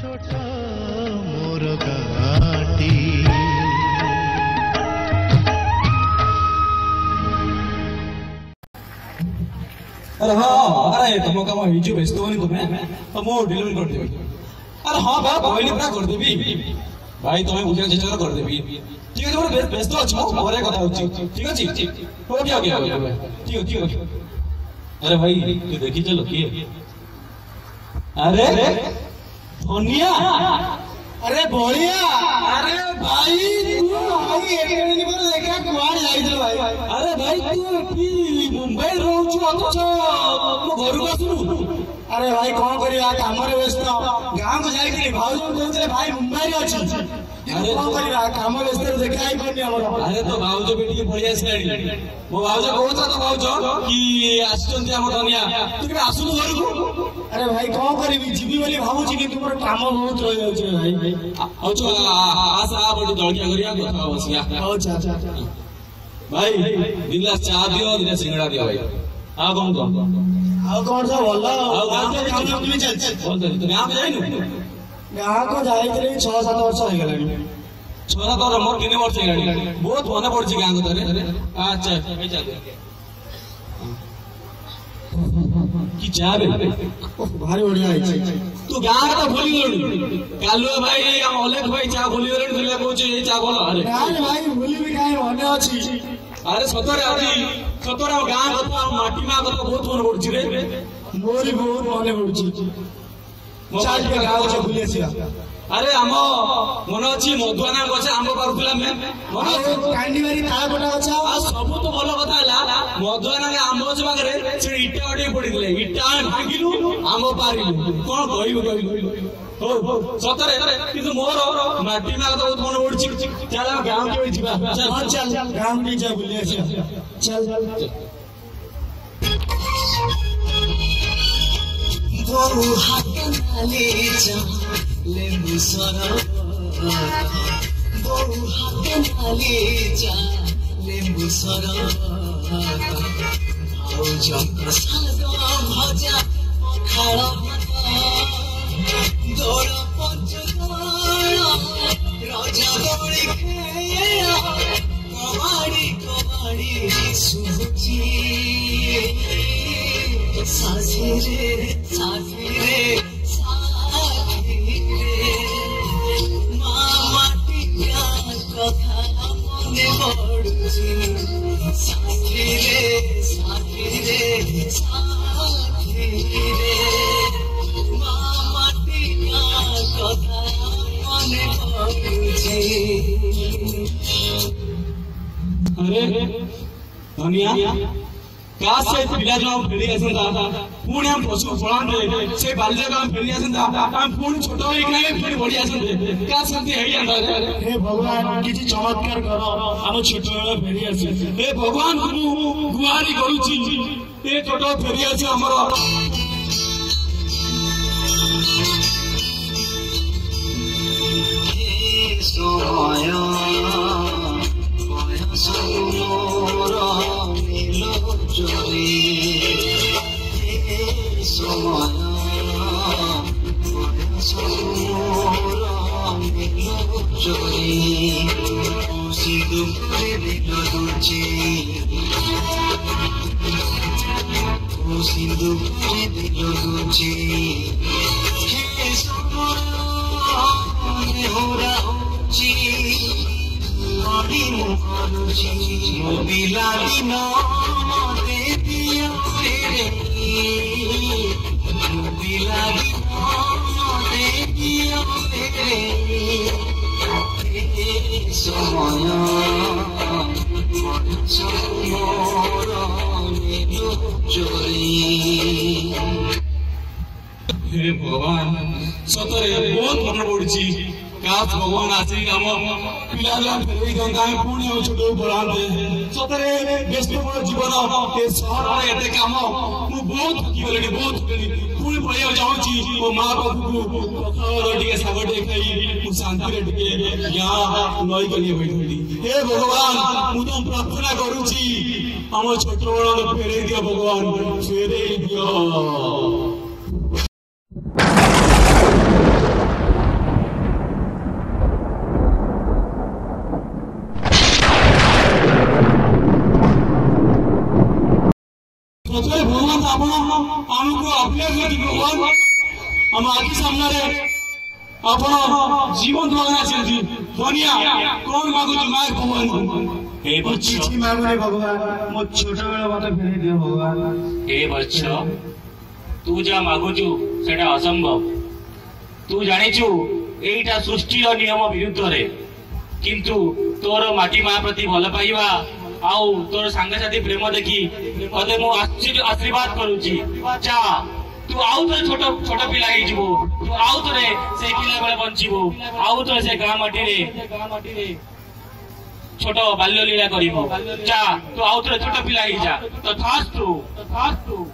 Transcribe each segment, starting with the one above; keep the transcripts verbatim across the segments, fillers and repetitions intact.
अरे हाँ अरे तुम कम हो व्यस्त होनी तुम्हें तो मु डिलीवरी कर देबी। अरे हाँ भाई कहली पूरा कर देबी भाई तुम्हें बुझा चेष्टा कर देबी। ठीक है तुम व्यस्त अच्छी मोरे कथा होची ठीक अछि हो गया गया ठीक है ठीक है। अरे भाई तू देखी चलो किए अरे धनिया अरे बढ़िया अरे भाई तू भाई एक मिनट पर देखा कुआर जाइल भाई। अरे भाई तू की मुंबई रहउछु अथच मो घर को आसुनु। अरे भाई कौन करिया काम रे व्यस्त गांव को जाइली भाई कहते भाई मुंबई रे अछि। अरे कौन करिया काम व्यस्त देखाई पड़नी हमर। अरे तो भाउजो बेटी के बढ़िया से मो भाउजो कहत तो भाउजो कि आछन हम धनिया तू के आसुनु घर को। अरे भाई कौन करिबी जीवी वाली भाउजी कि तुमर काम बहुत रह जाउ छै भाई। औ आशा बड़ी जलखिया करिया कथा बसिया औ चा चा भाई दिला चा दियो दिला सिंगड़ा दियो भाई। आ कौन कौन आ कौन सा बोल आ गांव के काम में चल चल बोल दे तुम गांव जाइनु गांव को जाइतले छह सात वर्ष हो गेलानी। छह सात वर्ष मोर किने वर्ष हेलानी बहुत मने पड़छि गांव को तरे। अच्छा ए चल की चाबे भारी बढ़िया है तू गांव का भूली गेलु कालु भाई हम अलेख भाई चा भूली गेलु दुनिया कहू ए चा बोल। अरे यार भाई भूली भी काहे मने अछि। अरे सतरे आजी सतरे गांव कथा माटी मा कथा बहुत मन पड़छि रे मोर बहुत मने पड़छि चाल के गांव से भूली आसिया। अरे हम मन अछि मधुआना गछ आंब पारुतला में मन कांडीवारी ताळ कोटा गछ आ सब तो भलो कथा हला मधुआना के आंब गछ बागरे से इटा अडी पड़ी दिले इटा भागिलु आंब पारिलु कोन कहिबो कहिबो हो सतरे किंतु मोर माटी मा कथा बहुत मन पड़छि। चल गांव के जिबा चल चल गांव के जा भूली आसिया चल बहु हाथ नाले जा लेम्बू सरा बहु हाथ नाले जा लेम्बू सरा भौजा प्रसाद भजा पखाड़ दौड़ पंचदारा राजा दौड़ी खेया कबाड़ी कबाड़ी सुची साथी रे साथी रे साथी रे मामा टिया कथा मने पड़ुछि साथी रे साथी रे साथी रे मामा टिया कथा मने पड़ुछि। अरे धनिया का से पिला जो हम फेरी आसन दा पुणे हम पशु फळान रे से बाल्य का हम फेरी आसन दा हम पुणे छोटो एक नाही फेरी बढी आसन रे का संति हेई जांदा हे भगवान किछि चमत्कार करो हम छोटो वाला फेरी आसी। हे भगवान तू गुहारी करूछि ए छोटो फेरी आसी हमरो हे सोया कोया सोमोरा मिलो जोरी हे सोया कोया सोमोरा मिलो जोरी उसी दुखरे मिलो दुची उसी दुखरे मिलो दुची हे सोया होरा होची मारी मुखरुची मोबिला दिनो देविया तेरे मोबिला दिनो देविया तेरे समय सोमोरा मिलो जोरी। हे भगवान सतरे बहुत मन पड़छि का भगवान आसी हम पिला फेरी गंगा में पुणी हो छोटो बड़ान दे सतरे व्यस्तमय जीवन के शहर रे एते काम मु बहुत थकी गलेनी बहुत थकी पुणी पळिया जाउची ओ मां बाबू को पथर टिके सागटे खाई मु शांति रे टिके या नई गली बैठली। हे भगवान मु तुम प्रार्थना करूची हम छोटो बड़ान फेरे दियो भगवान फेरे दियो। आपण आमको अपने भगवान हम आखि सामने आपण जीवन दवाना चाहिए दुनिया कौन मांगो जो मार भगवान हे बच्चो मांगो भगवान मो छोटा बेला मत फेरी दियो भगवान हे बच्चो तू जा मागुचु सेटा असंभव तू जानिचु एटा सृष्टि नियम विरुद्ध रे किंतु तोर माटी माँ प्रति भल पाइबा आउ तोर सांगसाथी प्रेम देखी तते मु आशीर्वाद करूची जा तू आउ तो छोट छोट पिला ही जीवो तू आउ तो रे से पिला बेले बंचिबो आउ तो से गाँ माटी रे गाँ माटी रे छोट बाल्य लीला करिबो जा तू आउ तो छोट पिला ही जा तो थास्तु तो थास्तु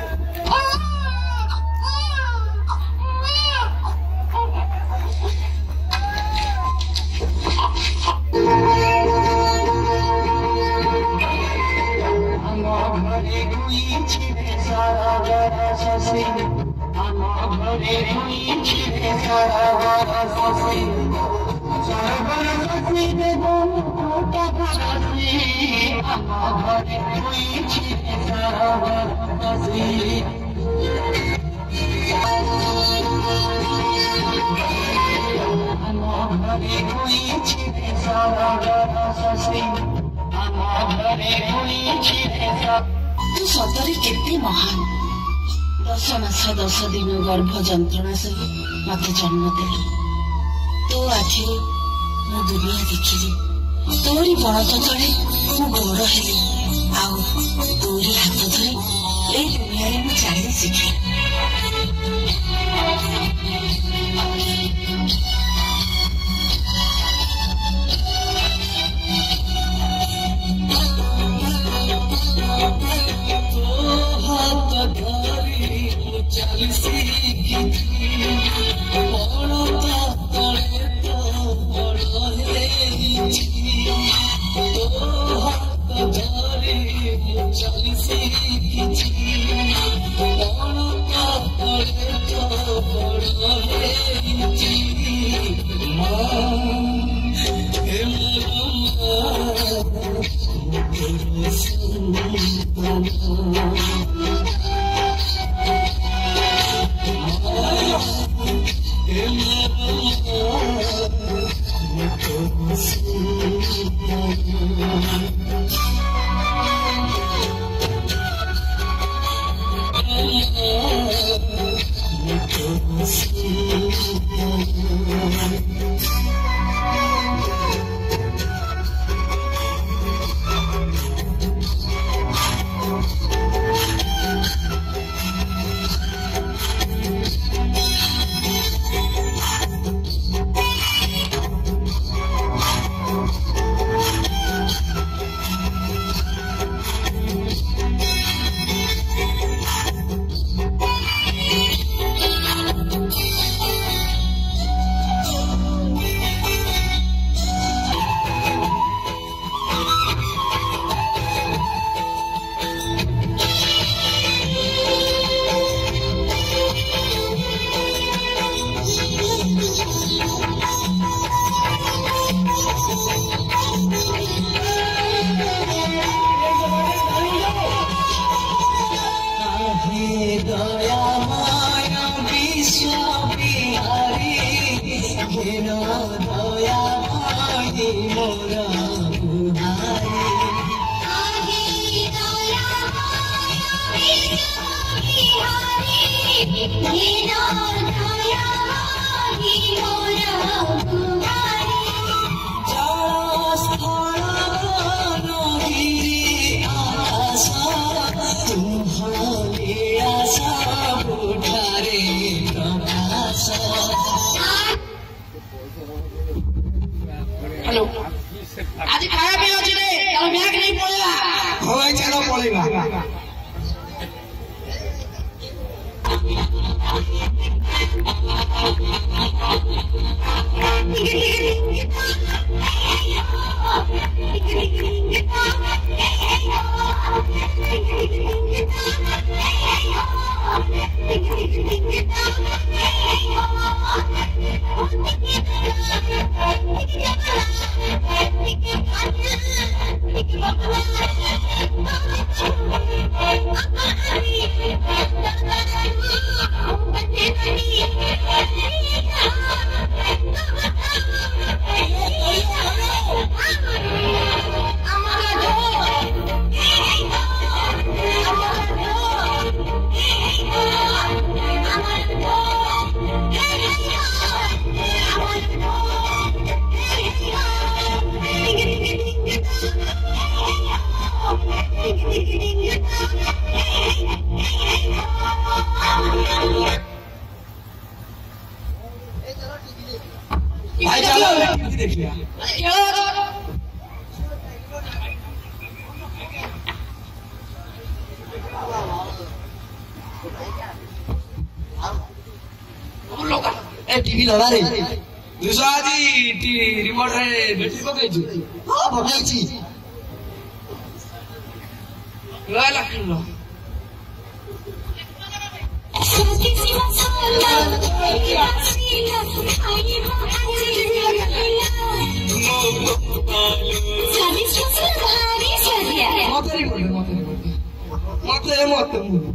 तू सतरे केते महान दस मास दस दिन गर्भ जंत्रणा सही मत जन्म देलु तो आखि मु दुनिया देखिली तोरी बणत तले मु बड़ हेली आउ तोरी हाथ धरी ए दुनिया रे मु चली शिखी हेलो आज खाया पिया अच्छे रे चलो ब्याग नहीं पड़ेगा हो भाई चलो पड़ेगा Thank you. चलो देख लिया ए टीवी लगा रे दुसाजी टी रिमोट रे बैटरी पकैछु हां पकैछि ला ला किलो मत रे मत रे मत रे मत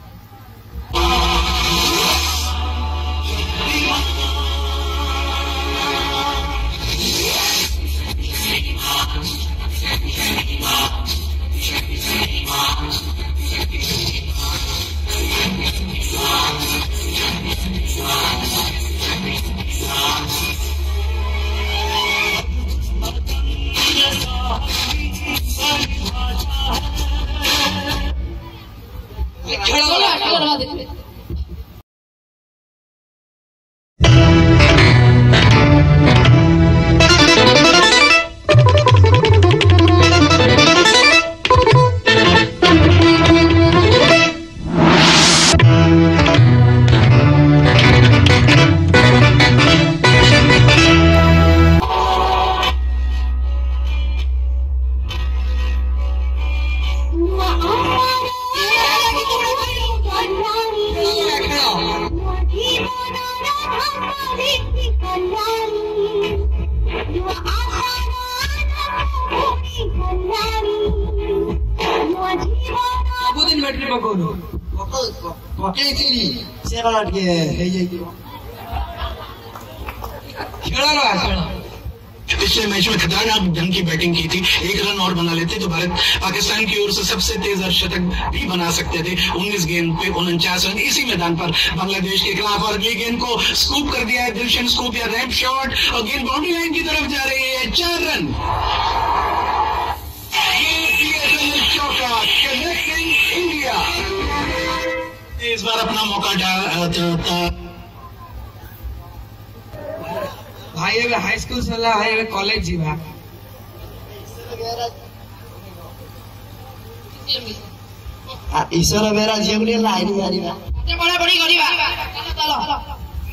पिछले मैच में खतरनाक ढंग की बैटिंग की थी। एक रन और बना लेते तो भारत पाकिस्तान की ओर से सबसे तेज शतक भी बना सकते थे। उन्नीस गेंद पे उनचास रन इसी मैदान पर बांग्लादेश के खिलाफ, और ये गेंद को स्कूप कर दिया है दिलशन स्कूप या रैंप शॉट, और गेंद बाउंड्री लाइन की तरफ जा रही है। चार रन, चौका, कनेक्टिंग इंडिया इस बार अपना मौका डाल। भाई ଏବେ ହାଇ ସ୍କୁଲ ସରିଲା, ଭାଇ ଏବେ କଲେଜ ଯିବା। ଈଶ୍ୱର ବେରା ଝିଅକୁ ଟିକେ ଲାଇନ ମାରିବା, ପଢାପଢି କରିବା। ଚାଲ ଚାଲ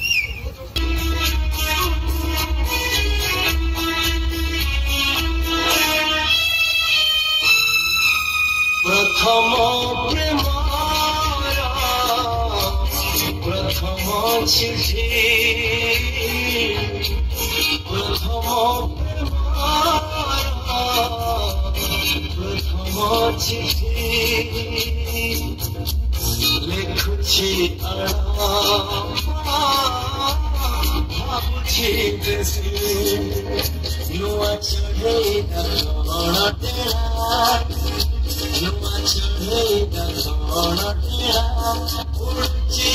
ପ୍ରଥମ ପ୍ରେମ ପ୍ରଥମ ଚିଠି, ପ୍ରଥମ ପ୍ରଥମ ଚିଠି ଲେଖୁଛି ଭାବୁଛି ବେଶୀ ନୂଆ ଚଢ଼େଇ କଣ ତେରା, ନୂଆ ଚଢ଼େଇ କଣ ତେରା ଉଡ଼ୁଛି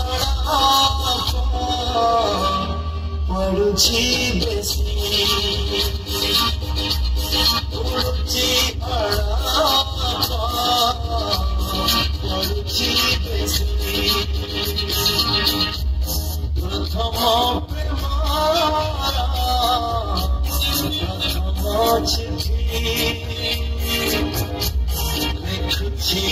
पड़ुची बेसी उड़ुची पड़ुची बेसी प्रथम प्रेम प्रथम चिठी लिखुची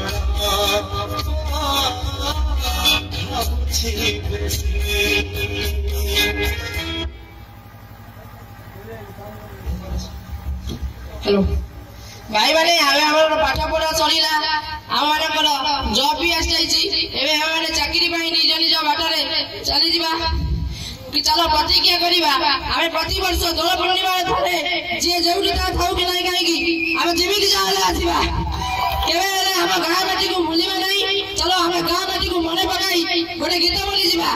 भाबुची बेसी। हेलो भाई माने हमें हमर पाठ पढ़ा चलिला, हम मानकर जॉब भी आस जाइछि। एबे हम माने चाकरी पाई निज निज बाटरे चली जिबा कि चलो प्रतिज्ञा करिबा। हमें प्रति वर्ष दोल पूर्णिमा थरे जे जेउटी ता थाउ कि नाही काई कि हम जेमिति जाले आसीबा, केबे हेले हम गाँ बेटी को भूलिबा नहीं। चलो हम गाँ बेटी को मने पकाई गोटे गीत बोली जिबा।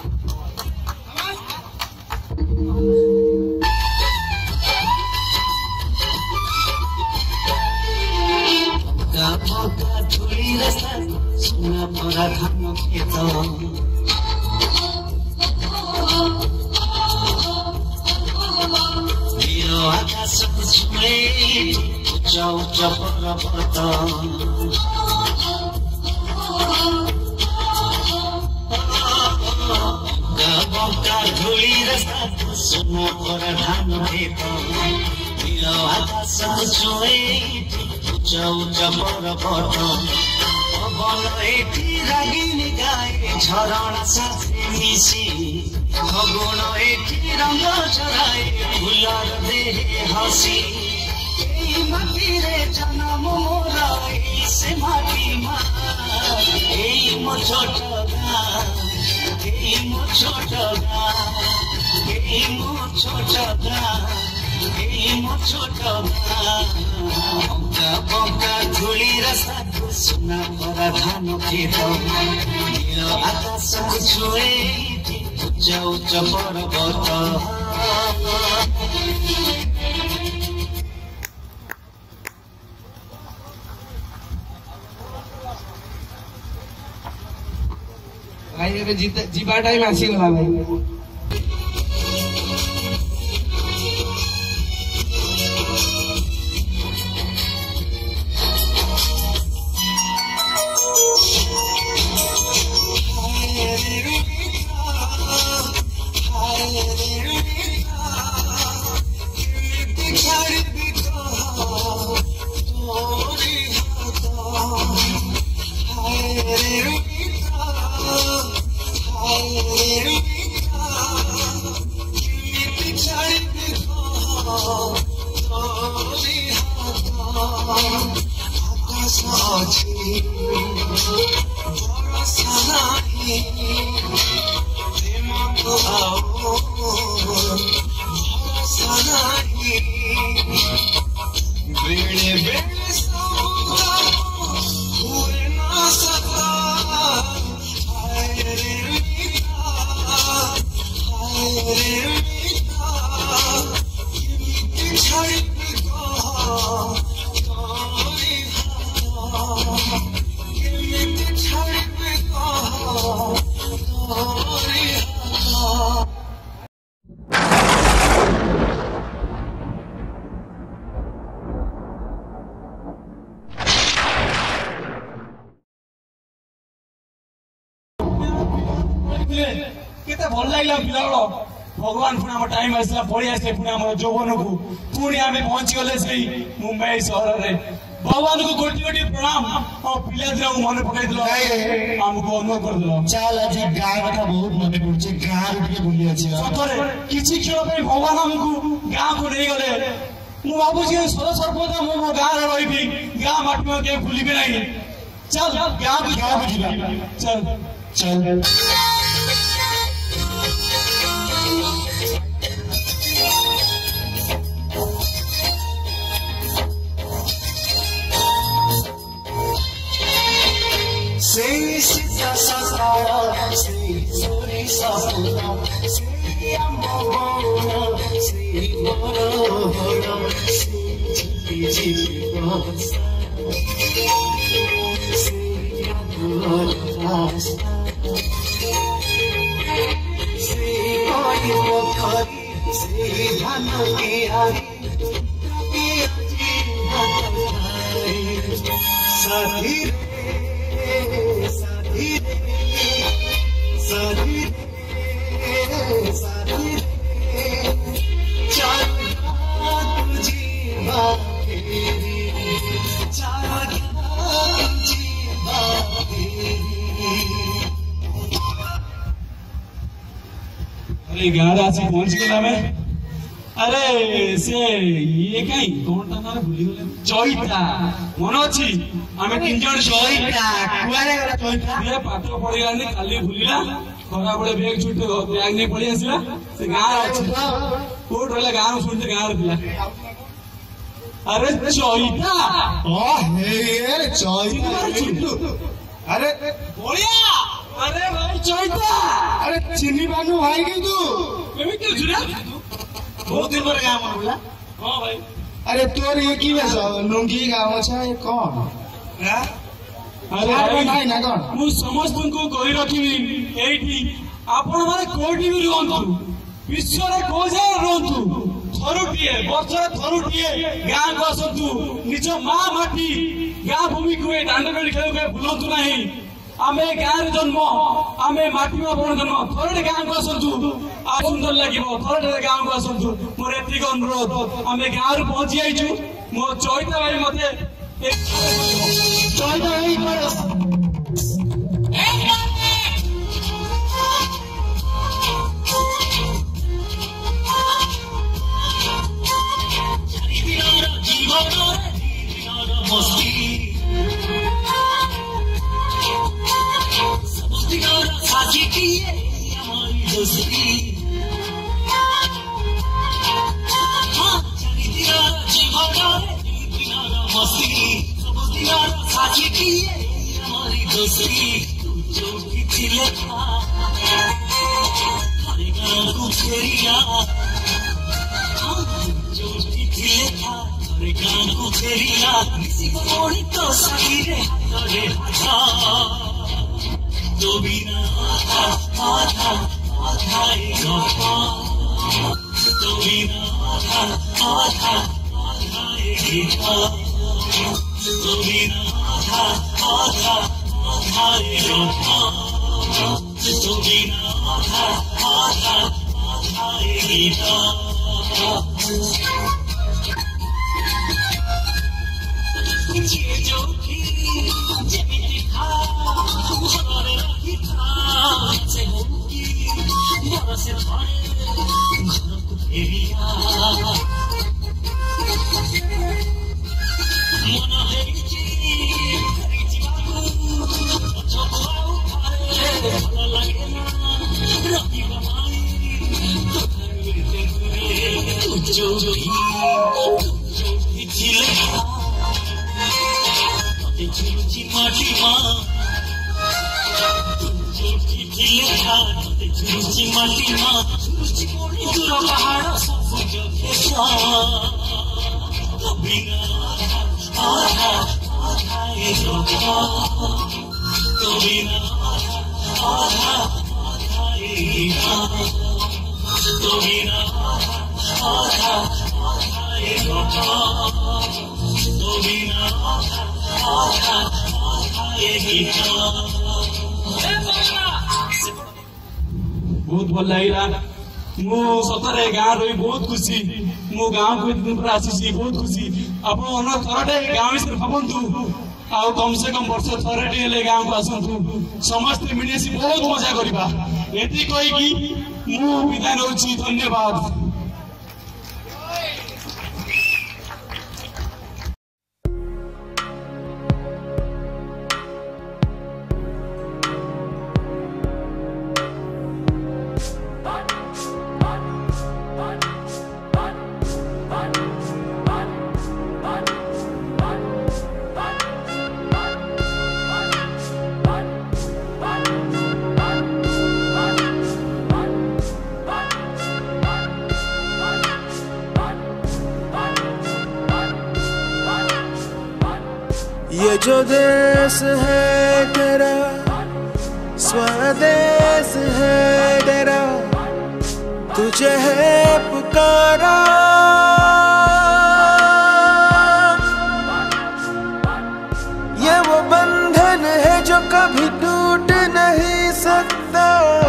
सुना परा धान खेत आकाश छुए उच्च उच्च पर्वत बका धूली रास्ता सुना पर धान खेत नील आकाश छुए उच्च उच्च पर्वत पवन एठी रागिनी गाए झरणा साथी मिसी फगुण एठी रंग चराए फुलर देहे हसी एई माटी रे जन्म मोरा एई से माटी मा एई मो छोट गाँ एई मो छोट गाँ एई मो छोट गाँ एई मो छोट गाँ बंका बंका धूली रास्ता को सुना पर धान खेत नील आकाश छुए उच्च उच्च पर्वत भाई ଏବେ ଯିବା ଟାଇମ ଆସିଗଲା ଭାଇ। केते भल लागला पिला भगवान पुणी आम टाइम आसला पड़ी आसे पुणी आम जौवन को पुणी आम पहुंची गले से मुंबई सहर में भगवान को गोटी गोटी प्रणाम और पिला दिन मन पकड़ आमको अनुभव कर दिल चल आज गाँ कथा बहुत मन पड़े गाँ बुली सतरे किसी क्षण भगवान आमको गाँ को नहीं गले मु भावुची सदा सर्वदा मो मो गाँ रही गाँ माटी में कहीं भूल ना चल गाँ गाँ बुझा चल चल Sei sita sakara, sei sori sapuna, sei amor, sei moro, sei jipi jipi rosa, sei amor rasta, sei koi pokhari, sei dhanu ki hari, ki aji sathi गाँव आसी पहुंच गला में अरे से ये कहीं कौन ता ना भूली गले चैता मन अछि आमे तीन जण चैता कुआरे गला चैता ये पाठ पढ़ी गानी खाली भूलिला खरा बळे बैग छुटे बैग नहीं पड़ी आसिला से गाँव अछि कोट रहला गाँव सुनते गाँव दिला अरे चैता ओ हे ये चैता चिंटू अरे बोलिया अरे भाई चैता अरे चिन्नी बानू भाई की तू केमी के जुरा बहुत दिन पर गाँव मन बोला हाँ भाई अरे तोर ये की वैसा लुंगी गाँव अच्छा ये कौन अरे भाई नहीं ना कौन मु समस्त को कही रखी एठी आपण माने कोठी भी रहंतु विश्व रे को जाय रहंतु थरुटिए वर्षर थरुटिए गाँ को आसतु निज माँ माटी गाँ भूमि को दांड गली खेल के भूलतु नहीं आमे गाँव जन्म आमे माटीमा बन जन्म थोड़े गाँव को आसतु आ सुंदर लगे थोड़े गाँव को आसतु मोर एतिक अनुरोध आमे गाँव पहुंची आईचु मो चैता भाई मते चैता भाई साझी की हमारी दोस्ती हाँ चली दिया जीवना दिनारा मस्ती सब दिनारा साझी की हमारी दोस्ती तू जो भी चिले था हरे गाँव को फेरिया हाँ जो भी चिले था हरे गाँव को फेरिया किसी को मोड़ी तो सही रे हरे हाथा तो बिना आधा आधा आधा गोपा तो बिना आधा आधा आधा गीता तो बिना आधा आधा आधा गोपा तो बिना आधा आधा आधा गीता ये जो भी जमीन था हमारे रही था से होगी बड़ा से पाए घर को फेरिया मन है जी करी जीवाको जो बुआओ खाए भला लगे ना रही बमाई तो करते हुए जो भी जो भी झीले झुलझी माटी माँ झुलझी झीले था झुलझी माटी माँ झुलझी मोड़ी दूर पहाड़ सब जगह तो बिना आधा आधा ये गोपा तो बिना आधा आधा ये गीता तो बिना आधा आधा ये गोपा तो बिना आधा बहुत भल लगा मु सतरे गाँव रही बहुत खुशी मु गाँव को दिन पर आसी बहुत खुशी आप थरटे गाँव विषय भावतु आ कम से कम वर्ष थरटे गाँव को आसतु समस्ते मिली बहुत मजा करवा ये कहीकि मु विदाय नौ धन्यवाद। ये जो देश है तेरा स्वदेश है तेरा तुझे है पुकारा ये वो बंधन है जो कभी टूट नहीं सकता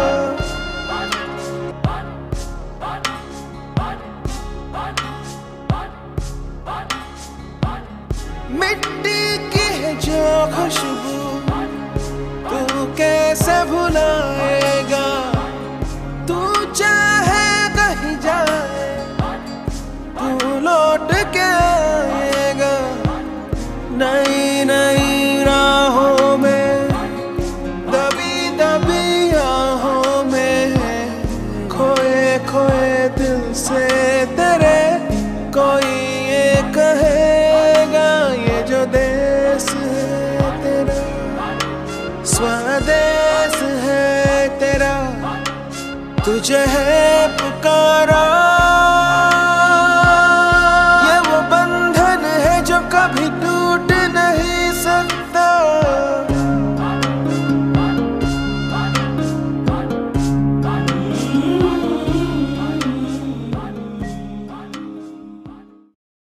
मिट्टी की है जो खुशबू तू कैसे भुलाएगा तू चाहे कहीं जाए तू लौट के आएगा नई नई राहों में दबी दबी राहों में खोए खोए दिल से तेरे कोई ये कहेगा ये जो देश है तेरा स्वदेश है तेरा तुझे है पुकारा।